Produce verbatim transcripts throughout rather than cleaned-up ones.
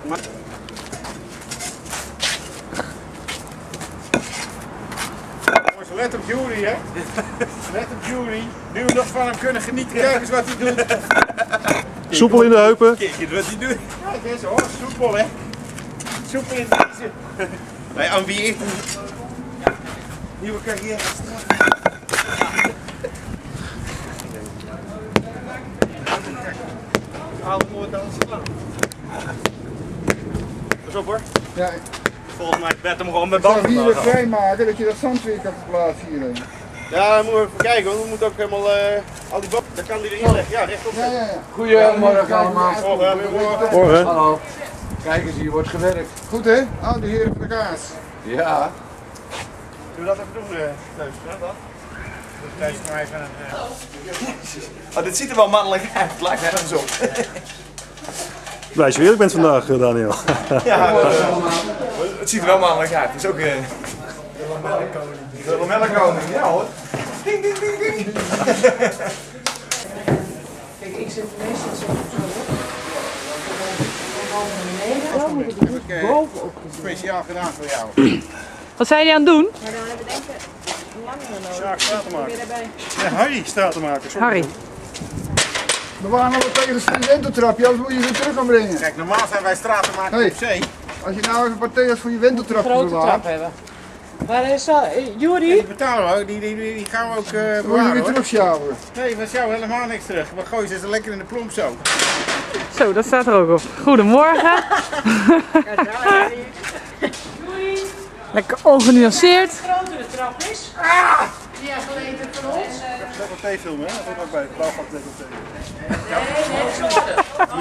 Let op Jury, hè? Let op Jury. Nu we nog van hem kunnen genieten. Kijk eens wat hij doet. Soepel in de heupen. Kijk eens wat hij doet. Kijk eens hoor, soepel hè. Soepel in deze. Hij ambieert een nieuwe carrière. Haal het mooi dansen. Pas op hoor. Ja. Volgens mij bed hem gewoon met Ik zou banden. hier weer vrijmaken dat je dat zand weer kan verplaatsen hierheen. Ja, dan moeten we even kijken, want we moeten ook helemaal uh, al die banden, dan kan die erin leggen. Ja, rechtop. Ja, ja, ja. Goedemorgen allemaal. Goedemorgen. Morgen. Hallo. Kijk eens, hier wordt gewerkt. Goed hè? Al die heren van de kaas. Ja. Zullen we dat even doen, uh, thuis? Ja, dat? Dus thuis maar even een... Uh... Oh, dit ziet er wel mannelijk uit, het lijkt nergens op. Blij dat je eerlijk bent vandaag, Daniel. Ja, uh, het ziet er wel mannelijk uit. Het is ook een... De lamellenkoning, ja hoor. Ding, ding, ding, ding. Kijk, ik zit meestal zo op. Dan moet ik er bovenop gezien. Speciaal gedaan voor jou. Wat zijn jullie aan het doen? Maar dan hebben we denk ik langere nodig. Sjaak Stratenmaker. Weer erbij. Ja, Harry Stratenmaker. Sorry. Harry. We waren al tegen de studententrapje, anders moet je ze terug gaan brengen. Kijk, normaal zijn wij Stratenmakers Hey. op zee. Als je nou even een paar tegels voor je wenteltrapje Grote bewaart, trap hebben. Waar is dat? Uh, Juri? Die betalen we ook, die, die, die, die gaan we ook uh, dan moet je bewaren weer hoor. terug sjouwen. Nee, we sjouwen helemaal niks terug. We gooien ze lekker in de plomp zo. Zo, dat staat er ook op. Goedemorgen. Lekker ongenuanceerd. grotere trap is. Die jaar geleden van ons. Dat op thee filmen, hè? Dat hoort ook bij. Blauwpak net op thee. Nee, nee, grote.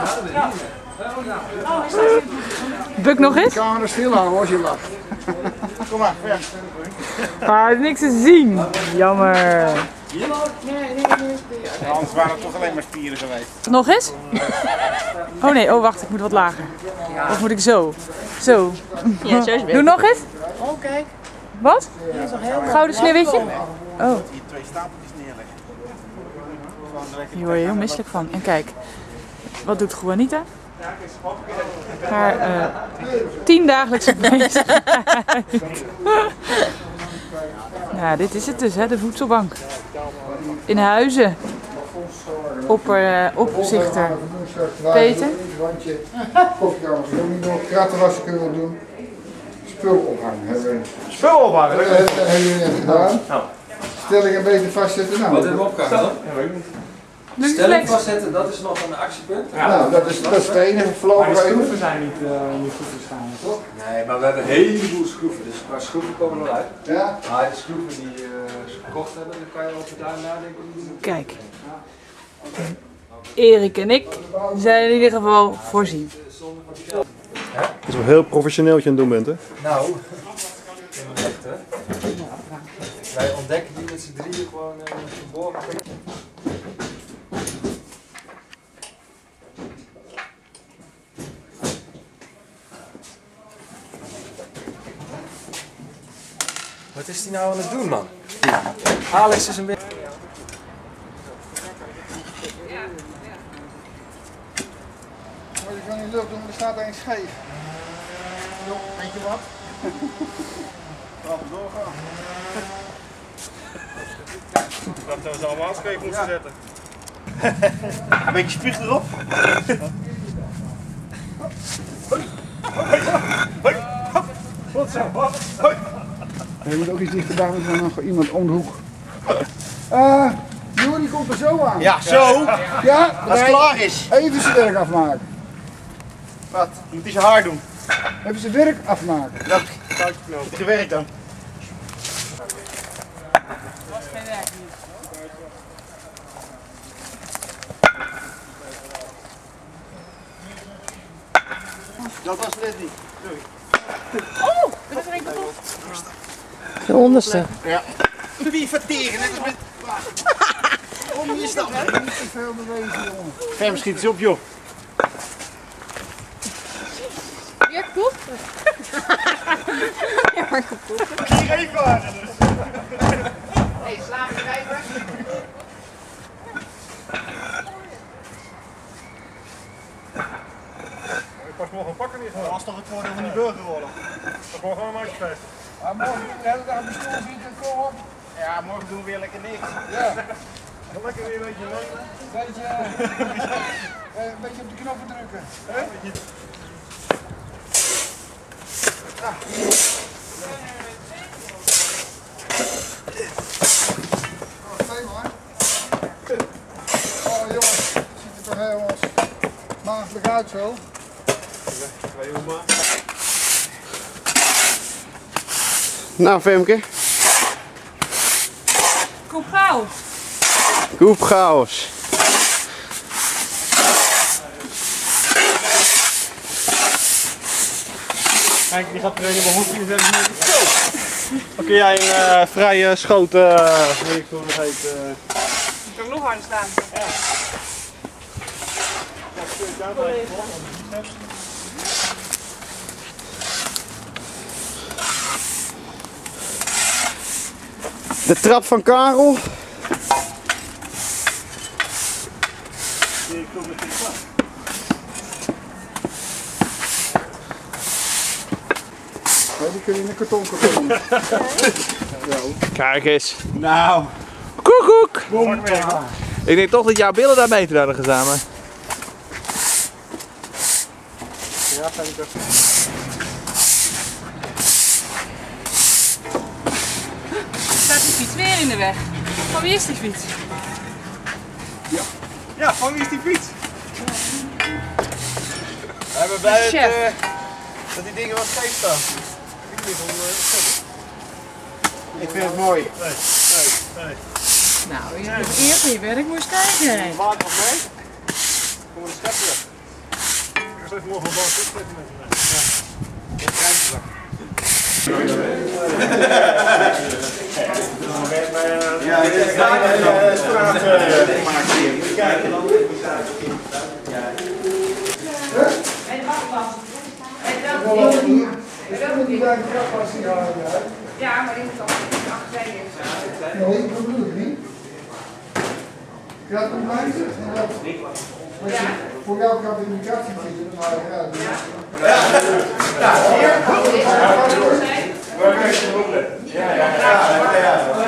Oh, is dat Buk nog eens. De camera stil houden als je lacht. Kom maar, ja. Ah, er is niks te zien. Jammer. Nee, nee, nee. Ja, anders waren het toch alleen maar spieren geweest. Nog eens? Oh nee, oh wacht, ik moet wat lager. Of moet ik zo? Zo. Ja, zo is het. Doe nog eens. Oh, kijk. Wat? Die is nog heel mooi. Gouden sneeuwwitje? Oh, Hier twee stapeltjes neerleggen. hier word je heel misselijk van. En kijk, wat doet Juanita? Haar uh, tiendagelijkse bezigheid. Ja, dit is het dus, hè, de voedselbank. In Huizen. Opper, uh, opzichter Peter. Koffiekamers doen niet nog, krattenwassen kunnen we doen. Spul ophangen hebben we. Spul ophangen? Dat hebben we net gedaan. Stelling een beetje vastzetten. Nou, Wat hebben we opgehangen dan? Doe Stelling flex. vastzetten, dat is nog een actiepunt. nou dat, is, dat is het enige voorlopig even. zijn niet, uh, niet goed te staan, toch? Nee, maar we hebben een heleboel schroeven, dus qua schroeven komen we eruit. Ja? Maar de schroeven die uh, ze gekocht hebben, dan kan je over daar nadenken. Kijk. Erik en ik zijn in ieder geval voorzien. Dat is wel heel professioneel wat je aan het doen bent, hè? Nou, echt hè. Wij ontdekken die met z'n drieën gewoon uh, verborgen. Wat is die nou aan het doen, man? Alex is een beetje... Maar je kan niet lucht doen, er staat één scheef. Weet je wat? Laten we doorgaan. Dat we ze allemaal scheef moeten zetten. Een beetje spuug erop. Goed zo. Je moet ook iets dichterbij, want er is nog iemand om de hoek. Uh, Juri komt er zo aan. Ja, zo. Ja, Als het klaar is. even zijn werk afmaken. Wat? Moet hij zijn haar doen? Even zijn werk afmaken. Dat touwtje knopen. Gewerkt dan. Dat was het net niet. Sorry. Oh, er is er een kapot. De onderste. Ja. Wie verteren, net als met... Om je stand. Niet te veel bewegen, jongen. Ferm, schiet eens op, joh. Ja, klopt. Ja, maar kapot. Hier even aan dus. Hé, sla me rijden. Ik pas nog een pakken weer gewoon. voordeel van die burgeroorlog. Dat wordt gewoon een maatjesfeest. Ah, morgen de hele dag op de stoel zitten, kom op. Ja, morgen doen we weer lekker niks. Ja, Lekker weer een beetje leunen. een beetje, eh, een beetje op de knoppen drukken. Hè? Oh, twee maar. Oh jongens, het ziet er toch helemaal maagdelijk uit zo. Nou, Femke. Koep gauw. Koep chaos. Kijk, die gaat er helemaal honderdvierenzestig meter. Zo! Dan kun jij een uh, vrije schoot, uh, weet ik hoe dat heet. Uh... Je kan nog harder staan. De trap van Karel. Ja, die kun je in een kartonken doen. Kijk eens. Nou. Koekoek! Ik denk toch dat jouw billen daar beter hadden gedaan. Maar... Ja, ga ik even. Staat die fiets weer in de weg. Van wie is die fiets? Ja, van wie is die fiets? We hebben bij het, Chef. uh, dat die dingen wat scheef staan. Ik weet niet of Ik vind het mooi. Nee, nee, nee. Nou, je hebt eerst in je werk moest kijken. Water nog mee? Kom maar de schep terug. Ik ga even morgen een bal terug met je mee. Ja. Dat is het Ja, dit is een straat gemaakt hier. Moet je kijken. Ja, maar die moet toch achterin zijn. Nee, dat bedoel ik niet. Ja, dat komt bij je. Ja. Voor jou kan de indicatie zitten, maar ja. Ja, hier. Ja, ja, ja.